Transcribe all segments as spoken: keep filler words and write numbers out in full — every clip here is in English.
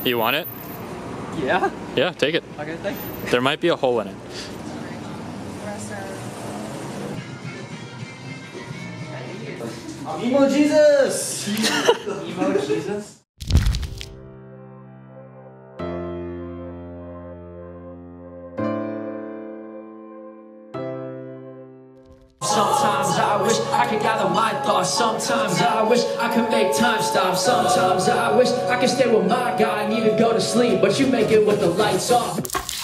You want it? Yeah? Yeah, take it. Okay, thank you. There might be a hole in it. I'm Emo Jesus! Emo Jesus? Sometimes I wish I could gather my thoughts. Sometimes I wish I could make time stop. Sometimes I wish I could stay with my guy. I need to go to sleep, but you make it with the lights off.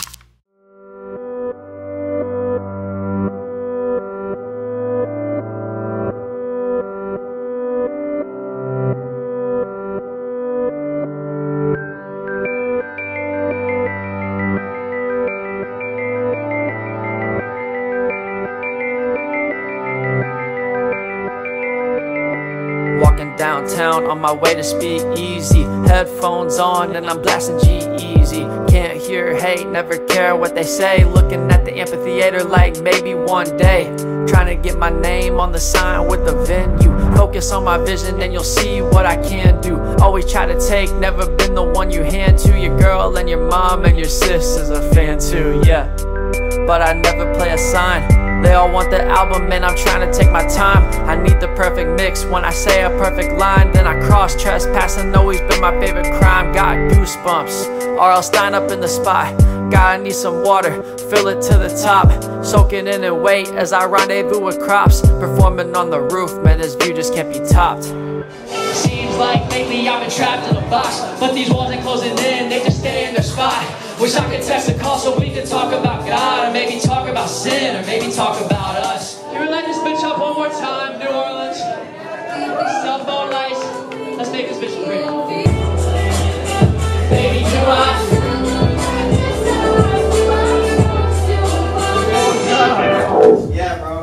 Walking downtown on my way to speak easy. Headphones on and I'm blasting G-Eazy. Can't hear hate, never care what they say. Looking at the amphitheater like maybe one day. Trying to get my name on the sign with the venue. Focus on my vision and you'll see what I can do. Always try to take, never been the one you hand to. Your girl and your mom and your sis is a fan too, yeah. But I never play a sign. They all want the album and I'm trying to take my time. I need the perfect mix. When I say a perfect line, then I cross trespassing. Always been my favorite crime. Got goosebumps or I'll stand up in the spot. Gotta need some water, fill it to the top. Soaking in and wait as I rendezvous with crops. Performing on the roof, man, this view just can't be topped. Seems like lately I've been trapped in a box, but these walls ain't closing in, they just stay in their spot. Wish I could text a call so we could talk about God, or maybe talk about sin, or maybe talk about us. Can we light this bitch up one more time, New Orleans? Cell phone lights, let's make this bitch free. Baby, do I? Yeah, bro.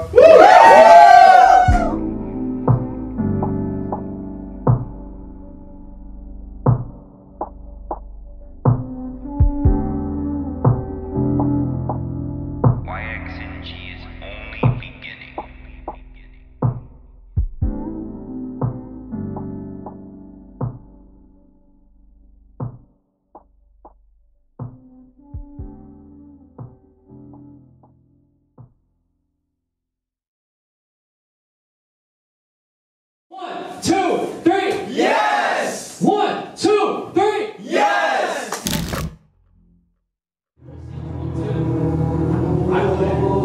One, two, three, Yes! One, two, three, Yes! I win.